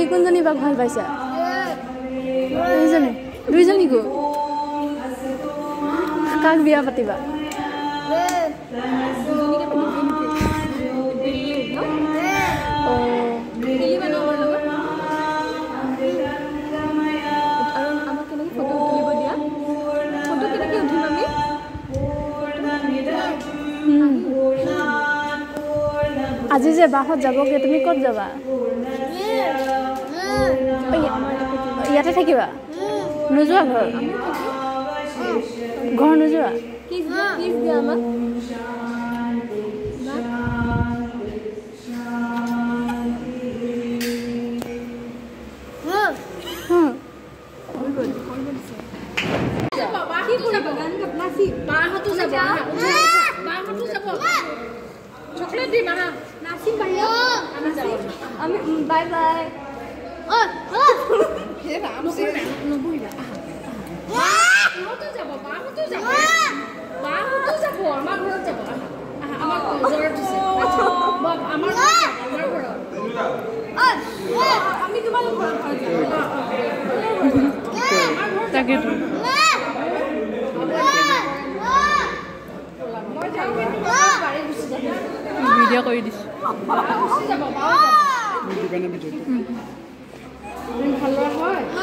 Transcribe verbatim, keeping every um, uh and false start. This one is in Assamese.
কোনজনী বাক ভাল পাইছা দুইজনী দুইজনী গো কাক বিয়া পাতিবা আজি যে বাহত যাবগে তুমি ক'ত যাবা ইয়াতে থাকিবা নোযোৱা ঘৰ ঘৰ নোযোৱা কিছ কিছ দিয়া আমাক chocolate di mana? Nasi banyak. Ami bye bye. Oh, oh. Dia tak apa sih? Nunggu ya. Wah, mau tu siapa? Bahu tu siapa? Bahu tu siapa? Amak tu siapa? Ah, amak tu siapa tu siapa? Bab, amak tu siapa? Amak tu. Ah, oh, kami tu malu pun kerja. Tak gitu. Video kau ini. Ini kan lebih jauh. Ini kalau